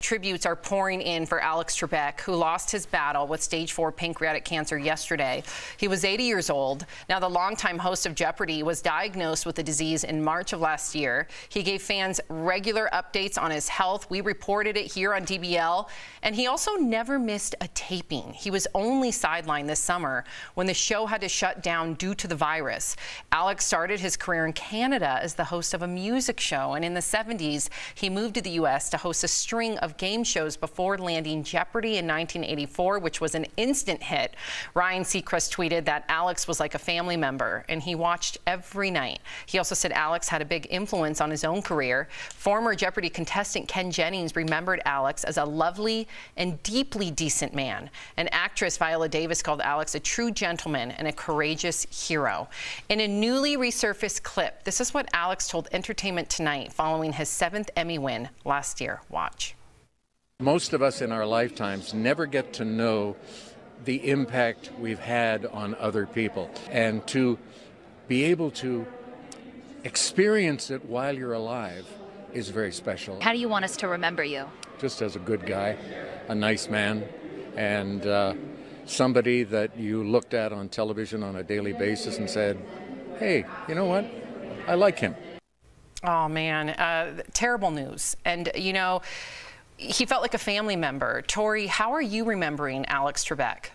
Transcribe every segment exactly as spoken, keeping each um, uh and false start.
tributes are pouring in for Alex Trebek, who lost his battle with stage four pancreatic cancer yesterday. He was eighty years old. Now, the longtime host of Jeopardy was diagnosed with the disease in March of last year. He gave fans regular updates on his health. We reported it here on D B L. And he also never missed a taping. He was only sidelined this summer when the show had to shut down due to the virus. Alex started his career in Canada as the host of a music show, and in the seventies, he moved to the U S to host a string of game shows before landing Jeopardy in nineteen eighty-four, which was an instant hit. Ryan Seacrest tweeted that Alex was like a family member, and he watched every night. He also said Alex had a big influence on his own career. Former Jeopardy contestant Ken Jennings remembered Alex as a lovely and deeply decent man. And actress Viola Davis called Alex a true gentleman and a courageous hero. In a newly resurfaced clip, this is what Alex told Entertainment Tonight following his seventh Emmy win last year. Watch. Most of us in our lifetimes never get to know the impact we've had on other people. And to be able to experience it while you're alive is very special. How do you want us to remember you? Just as a good guy, a nice man, and uh, somebody that you looked at on television on a daily basis and said, hey, you know what? I like him. Oh, man, uh, terrible news. And, you know, he felt like a family member. Tori, how are you remembering Alex Trebek?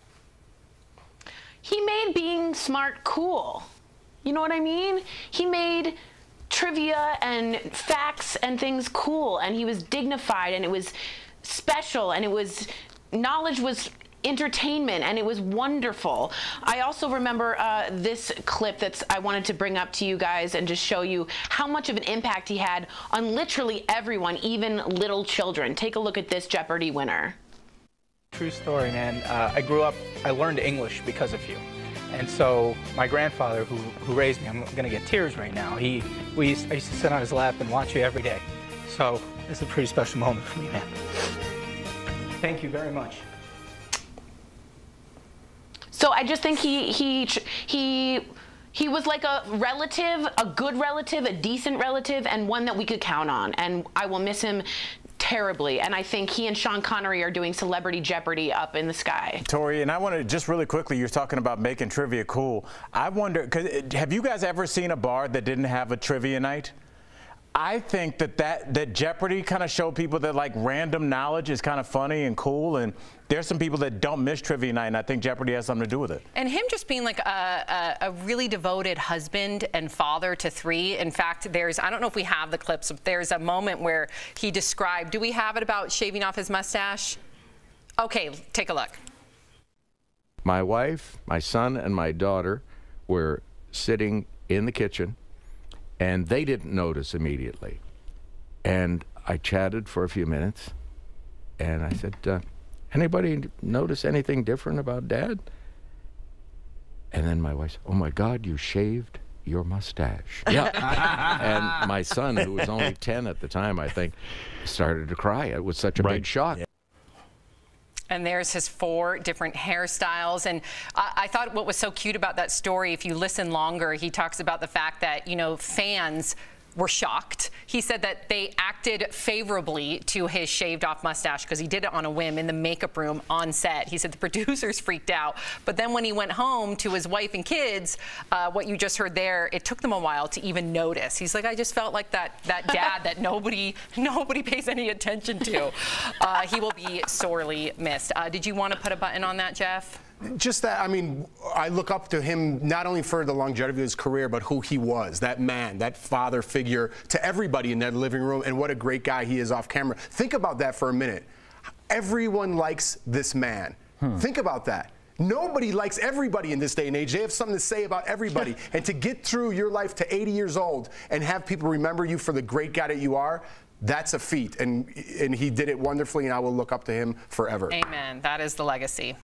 He made being smart cool. You know what I mean? He made trivia and facts and things cool, and he was dignified, and it was special, and it was, knowledge was entertainment, and it was wonderful. I also remember uh, this clip that's I wanted to bring up to you guys and just show you how much of an impact he had on literally everyone, even little children. Take a look at this Jeopardy winner. True story, man. Uh, I grew up, I learned English because of you. And so my grandfather, who, who raised me, I'm going to get tears right now. He, we used, I used to sit on his lap and watch you every day. So it's a pretty special moment for me, man. Thank you very much. So I just think he he he he was like a relative, a good relative, a decent relative, and one that we could count on. And I will miss him terribly. And I think he and Sean Connery are doing Celebrity Jeopardy up in the sky. Tori, and I want to just really quickly, you're talking about making trivia cool. I wonder, cause have you guys ever seen a bar that didn't have a trivia night? I think that, that that Jeopardy kind of showed people that like random knowledge is kind of funny and cool, and there's some people that don't miss trivia night, and I think Jeopardy has something to do with it. And him just being like a, a, a really devoted husband and father to three. In fact, there's, I don't know if we have the clips, but there's a moment where he described, do we have it about shaving off his mustache? Okay, take a look. My wife, my son, and my daughter were sitting in the kitchen, and they didn't notice immediately. And I chatted for a few minutes, and I said, uh, anybody notice anything different about Dad? And then my wife said, oh my God, you shaved your mustache. Yeah. And my son, who was only ten at the time, I think, started to cry. It was such a right. big shock. Yeah. And there's his four different hairstyles. And I, I thought what was so cute about that story, if you listen longer, he talks about the fact that, you know, fans were shocked. He said that they acted favorably to his shaved off mustache because he did it on a whim in the makeup room on set. He said the producers freaked out. But then when he went home to his wife and kids, uh, what you just heard there, it took them a while to even notice. He's like, I just felt like that, that dad that nobody, nobody pays any attention to. Uh, he will be sorely missed. Uh, did you want to put a button on that, Jeff? Just that, I mean, I look up to him not only for the longevity of his career, but who he was, that man, that father figure to everybody in that living room, and what a great guy he is off camera. Think about that for a minute. Everyone likes this man. Hmm. Think about that. Nobody likes everybody in this day and age. They have something to say about everybody. And to get through your life to eighty years old and have people remember you for the great guy that you are, that's a feat. And, and he did it wonderfully, and I will look up to him forever. Amen. That is the legacy.